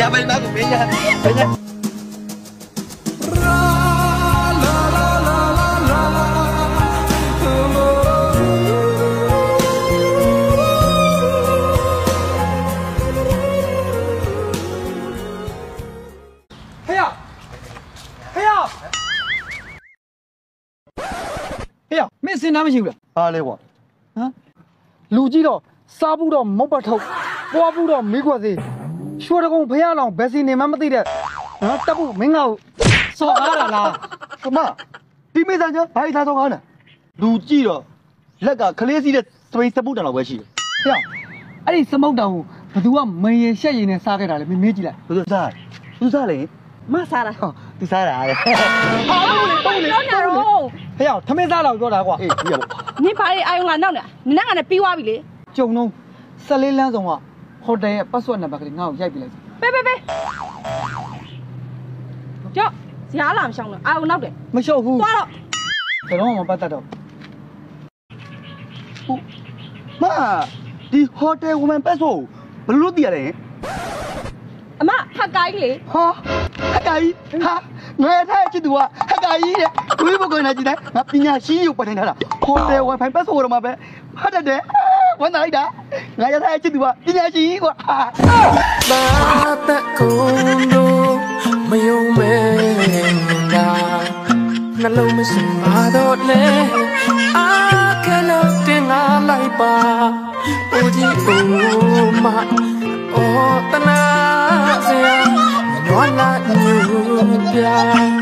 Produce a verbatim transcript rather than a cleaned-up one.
อย่าไปมาผมเองอย่าไปนะเฮียเฮียเฮียไม่สิน้ำไม่ชิวเลยอะไรวะฮะลูจีတော့စားဘူးတော့မုတ်ပတ်ထုတ်ပွားဘူးတော့မိခွက်သေးရွှေတကုံဖះလောင်ဘယ်စီနေမှမသိတဲ့နော်တက်ဖို့မင်းငါ့ကိုစော်ကားတာလားခမဒီမိသားချင်းဘာသာစော်ကားလဲလူကြည့်တော့လက်ကခလေးစီးတဲ့စပိန်စပုတ်တန်လောက်ပဲရှိတယ်ဟဲ့အဲ့ဒီစမုတ်တောင်ကိုဘသူကမရင်ရှက်ရင်နဲ့စားခဲ့တာလေမင်းမေးကြည့်လိုက်ဘသူစားသူစားလေမစားတာဟောသူစားတာလေဟာလို့လေတော့လေတော့ဟဲ့ထမင်းစားတော့ပြောတာကွာအေးပြရပေါ့နင်ဘာလဲအာယုံကနောက်နေနင်ကလည်းပြီးသွားပြီလေကျုံတော့ဆယ်လေးလမ်းဆောင်ကဟိုတယ်ရဲ့ပတ်စဝတ်နံပါတ်ကလေးငါ့ကိုရိုက်ပြလိုက်ပေးပေးပေးကြောက်ဇာလာမရှောင်းလို့အာယုံနောက်တယ်မလျှော့ဘူးသွားတော့ကျွန်တော်မပတ်တတ်တော့ဟုတ်မဒီဟိုတယ်ဝမန်ပတ်စဝတ်ဘယ်လိုတည်ရလဲအမဟက်ကိုင်းလေဟာဟက်ကိုင်းဟာငါထားချစ်သူကဟက်ကိုင်းတဲ့ဝိဘကိုနေကြည့်တယ်ငါပညာရှိရုပ်ပတ်နေထားတာဟိုတယ်ဝမ်ဖိုင်ပတ်စဝတ်တော့မှာပဲဖတ်တတ်တယ်วันไหนด่าไงจะได้จิตว่าปัญญาชีกว่าบาตะกุนดูไม่ยอมเมดานั่นเราไม่สมมาโดดเลยอาแค่เราเตียงอะไรป่าโอ้ที่โอ้มาโอ้ตนาเสียนอนละอยู่ยา